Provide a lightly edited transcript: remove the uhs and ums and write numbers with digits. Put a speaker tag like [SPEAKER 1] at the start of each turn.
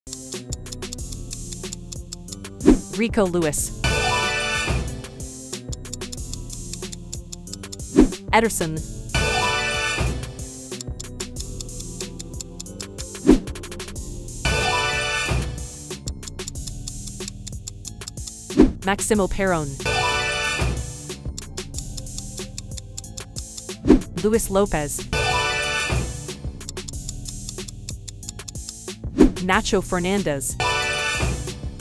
[SPEAKER 1] Rico Lewis, Ederson, Maximo Luis Lopez, Nacho Fernandez,